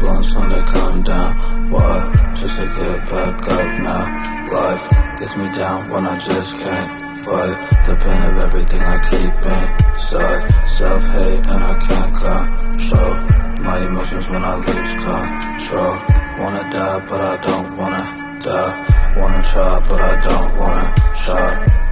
blunts when they come down. Why? Just to get back up now. Life gets me down when I just can't fight the pain of everything I keep inside. Self-hate and I can't control my emotions when I lose control. Wanna die but I don't wanna die. Wanna try but I don't wanna try.